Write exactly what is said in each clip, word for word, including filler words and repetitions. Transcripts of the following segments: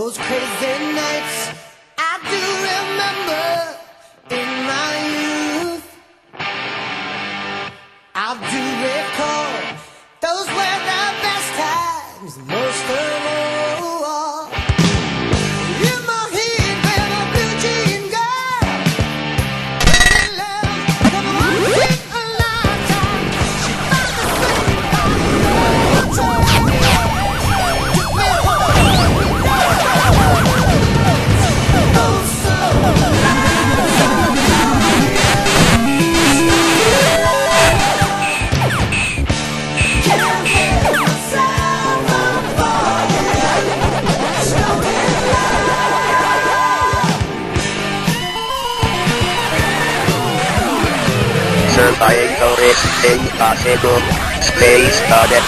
Those crazy nights I do remember in my youth. I do recall those were the best times, most of all. In my head, when a blue jean girl fell in love, come walking a lifetime. She found the same body, took me home. Survival is impossible. Space Cadet.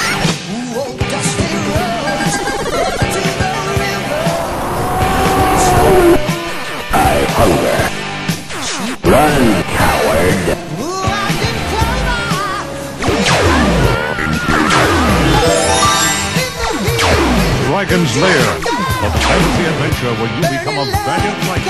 I hunger. Run, coward. Dragon's Lair, a fantasy adventure where you become a valiant knight.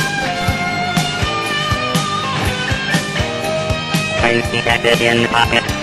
I get it in pocket.